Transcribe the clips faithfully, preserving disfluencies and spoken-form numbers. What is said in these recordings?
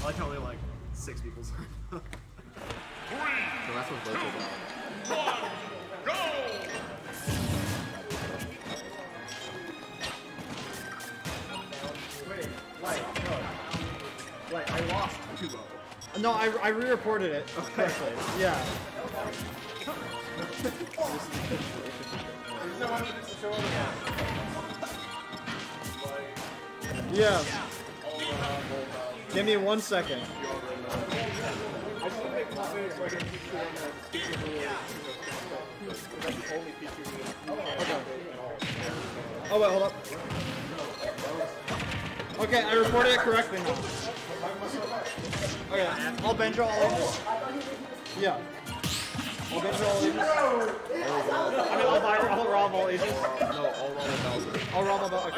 like how only like six people signed up. Three, so that's what votes about. One, go! Wait, like, no. Like, I lost two oh. No, I, I re-reported it. Okay. Yeah. Yeah. Give me one second. I just want to make comments so I can keep you on the speaker That's the only feature you need. Okay. Oh, wait, hold up. Okay, I reported it correctly now. Okay, I'll bench all ages. Yeah. I'll bench all ages. I mean, I'll buy all rob all ages. No, all roll a Bowser. I'll rob all okay.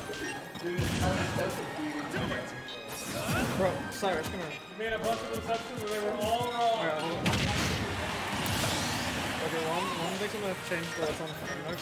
Bro, Cyrus, come here. You made a bunch of receptions and they were all wrong. Alright, hold on. Okay, one, one thing I'm gonna change the what's on the notes.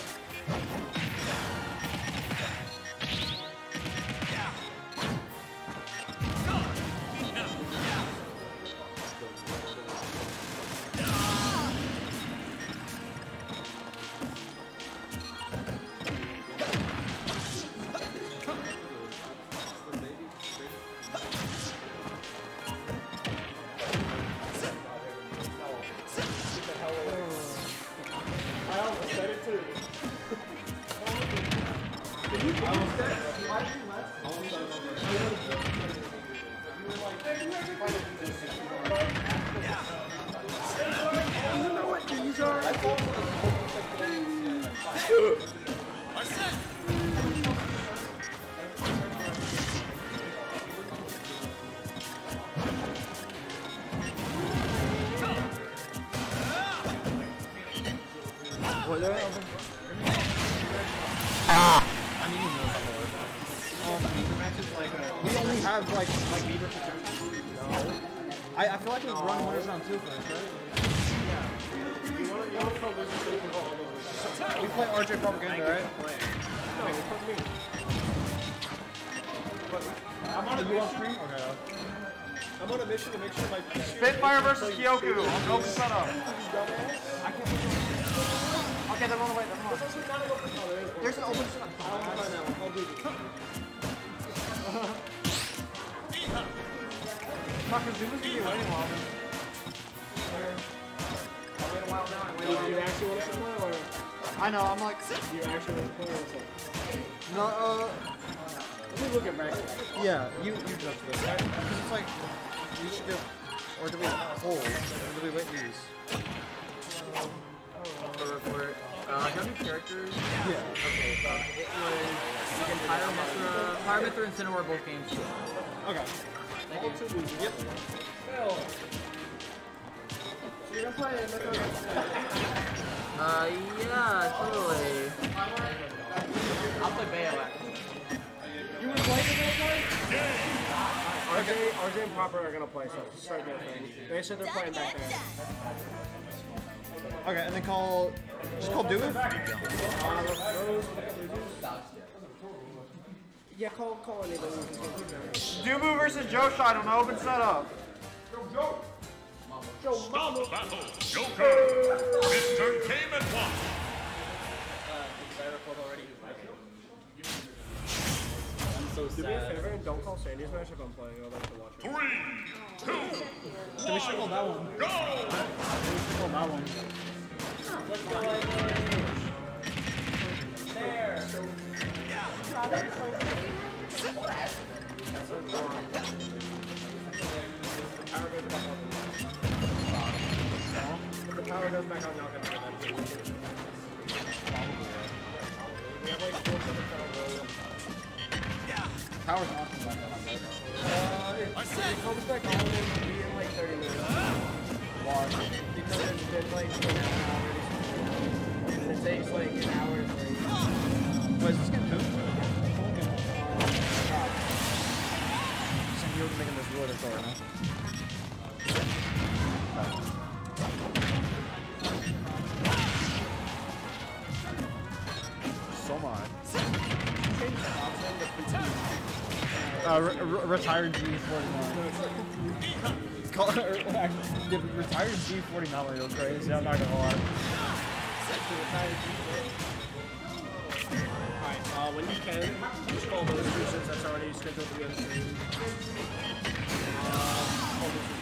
I, I feel like we've run winners on two first, right? We play R J Propaganda, right? No, we play me. I'm on a mission. Okay. I'm on a mission to make sure my Spitfire versus Kyoku. Open setup. Okay, they're on the way. They're on. There's an open setup. I'll do this. Fucker, Zuma's gonna be waiting a while. I'll wait a while now. Do you actually want to play or? I know, I'm like. Do you actually want to play or something? No, uh. Let me look at Max. Yeah, you you judge this, right? Because it's like. We should do. Or do we hold? Or do we wait these? For report. Uh, how many characters? Yeah. Okay, so it was. Pyramithra, Pyramithra and Cinna were both games. Okay. Thank you. Yep. Phil. So you're gonna play another Uh, yeah, totally. I'll play Bayo actually. You wanna play the next one? R J, R J and Popper are gonna play, so start their thing. They said they're playing back there. Okay, and then call. Just call Dewey? Uh, Yeah, call call anybody. Dubu versus Joe Shot on the open setup. Yo, Joe! Joe, mama! Battle, Joker! Mister Game and Watch! I'm so sad. Do me a favor and don't call Sandy's match if I'm playing. I'd like to watch it. Three, two, So we should call that one. go! We should call that one. There! If the power goes back on, y'all can have that. We have like four seconds on the Power's not coming back on, right? Uh, it, it comes back on in, in like thirty minutes. Why? Because it's been like an hour already. And it takes like an hour to play. Wait, is this game two? You're making this really that's all right now. So much. Uh, re re retired G forty-nine. It's called actually, retired G forty-nine were real crazy. I'm not gonna lie. Alright, uh, when you can, just call those two since that's already scheduled to be on the stream. Uh, call those two.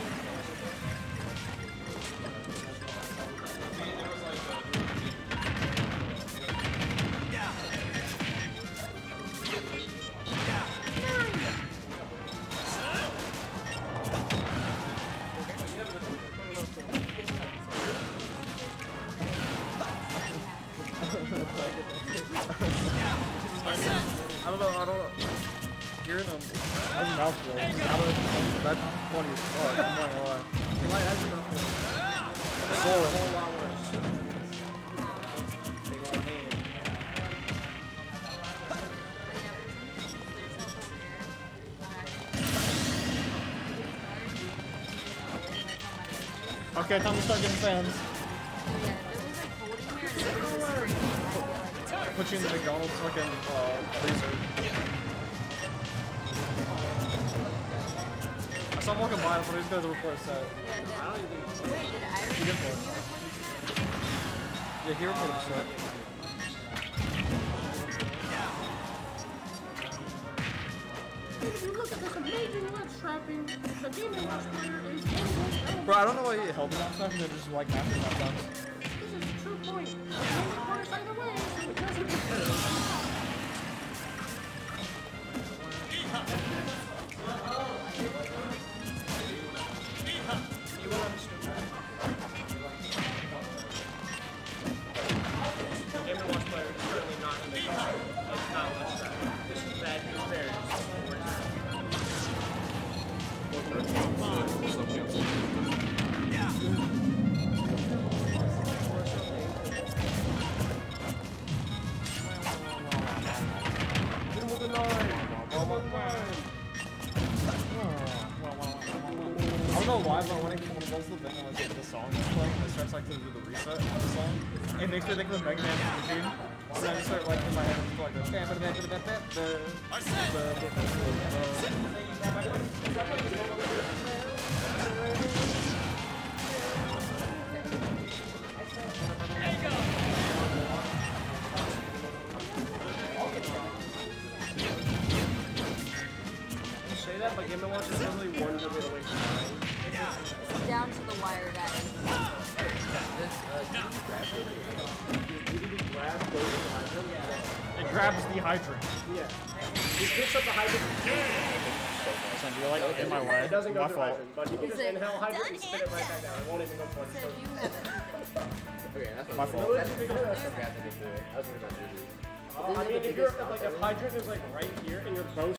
I don't know, I don't know. Hearing them, I was an outflow. That's funny as fuck. I'm not gonna lie. You might have to Soul. A whole lot worse. Big old hand. Okay, time to start getting fans. Put you in the McDonald's fucking uh, freezer. I saw him walking by, but he's going to report a set. I don't even think He did for it. Yeah, he reported a set. look at this amazing leg strapping. The Demon Watch player is one. Bro, I don't know why he held it on stuff and they're just like after that time. This is a true point. Of course, either way, so it doesn't matter. Demon Watch player is currently not in the game. It's not leg strapping. This is bad news bears. I don't know why, but when it when it goes to the thing and like, the song is playing, it starts like to do the reset of the song. It makes me think of the Mega Man theme. So then I just start like in my head and like the bam bam bam bam bam Say that, but Game and Watch is literally one bit away from mine. Down to the wire, guys. It grabs the hydrant. Yeah. He picks up the hydrant. So you're like in my way. It doesn't go My through fault. hydrant, but he can just Is it inhale hydrant done and spit it right back down. It won't even go towards So the you have it. Okay, that's My fault. That's that's that's that's that's that's Uh, I mean, if you're like if hydrant is like right here and you're both